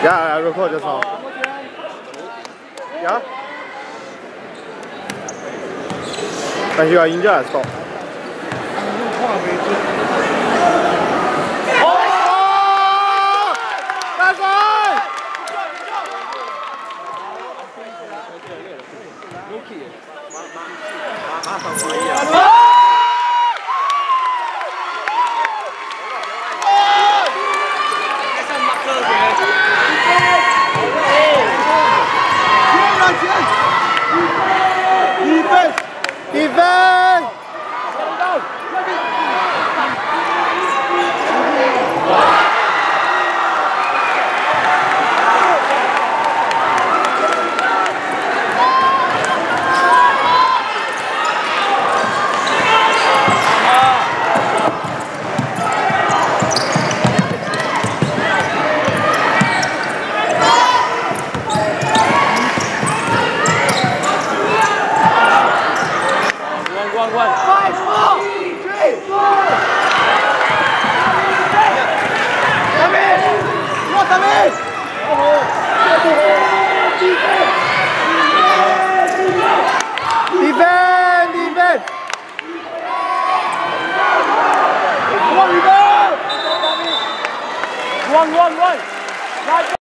Yeah, I record just now. Yeah? But you are injured, I stop. Defense! Defense! One. 5, 4, 3, 4. Come in!